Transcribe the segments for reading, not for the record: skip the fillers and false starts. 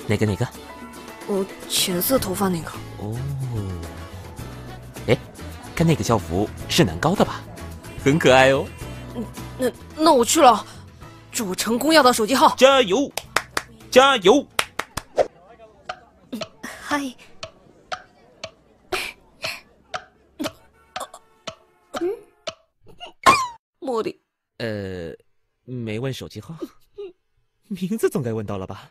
哪个？ 浅色头发那个。 哦，哎，看那个校服是南高的吧？很可爱哦。 那我去了，祝我成功要到手机号。 加油，加油！ 嗨。茉莉。 没问手机号，名字总该问到了吧？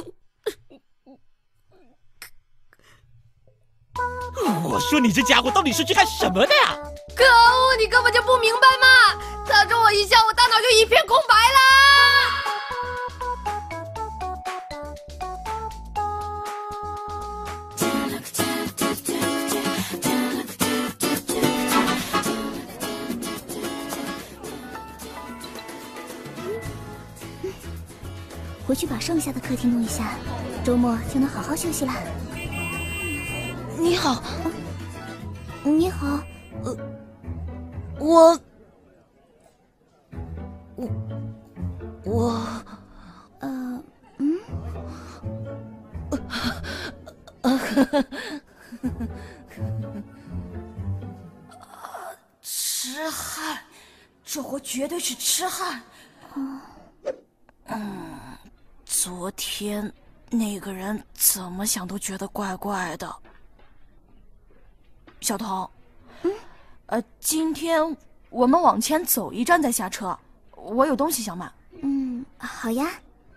我说你这家伙到底是去干什么的呀？ 可恶，你根本就不明白嘛！他说我一下，我大脑就一片空白啦。 回去把剩下的课题弄一下，周末就能好好休息了。 你好。 你好。 我痴汉，这活绝对是痴汉。昨天那个人怎么想都觉得怪怪的。小童，今天我们往前走一站再下车，我有东西想买。 好呀。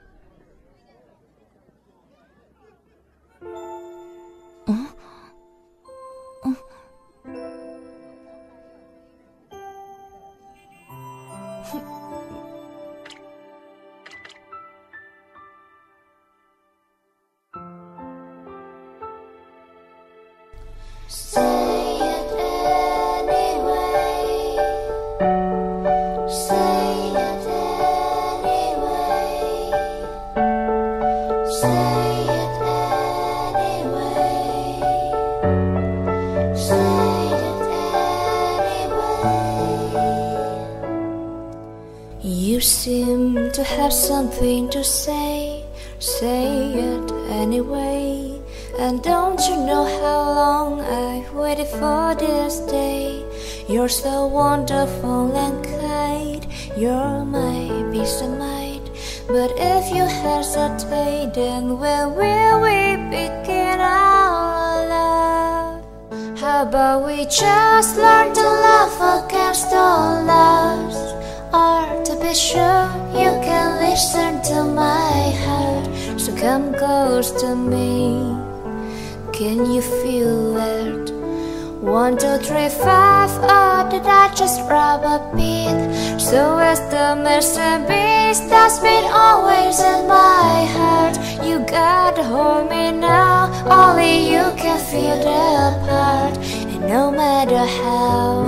You seem to have something to say, say it anyway. And don't you know how long I've waited for this day? You're so wonderful and kind, you're my peace of mind. But if you hesitate, then when will we begin our love? How about we just learn to love against all odds? Or to be sure, you can listen to my heart. So come close to me. Can you feel it? 1, 2, 3, 5. Oh, did I just rub a beat? So is the missing beast that's been always in my heart. You gotta hold me now. Only you can feel the part. And no matter how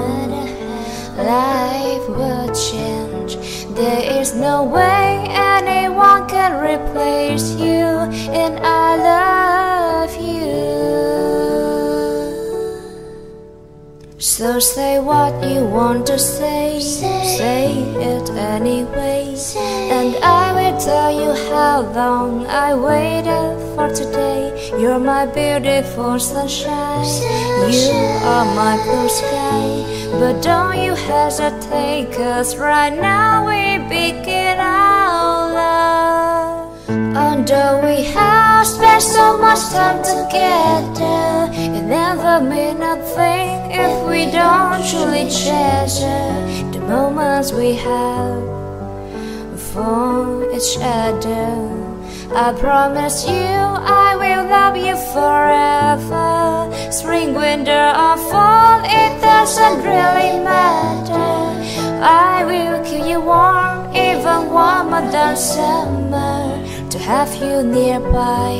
life will change, there is no way anyone can replace you. And I love you. So say what you want to say, say it anyway. And I will tell you how long I waited for today. You're my beautiful sunshine, you are my blue sky. But don't you hesitate, 'cause right now we begin our love. Although we have spent so much time together, it never means nothing if we don't truly treasure the moments we have for each other. I promise you I will love you forever. Spring, winter or fall, it doesn't really matter. I will keep you warm, even warmer than summer. To have you nearby,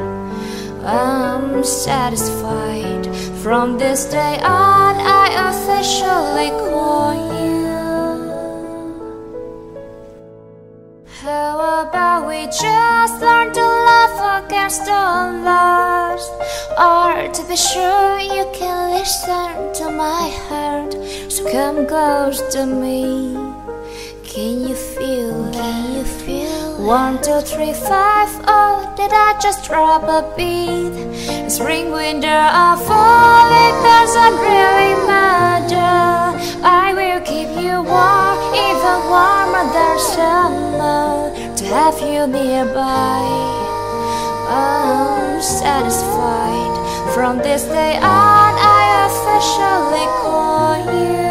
I'm satisfied. From this day on, I officially call you. How about we just learn to love against all odds? Or to be sure, you can listen to my heart. So come close to me. Can you feel it? 1, 2, 3, 5. Oh, did I just drop a beat? Spring, winter, or fall, it doesn't really matter. I will keep you warm, even warmer than summer, to have you nearby. I'm satisfied. From this day on, I officially call you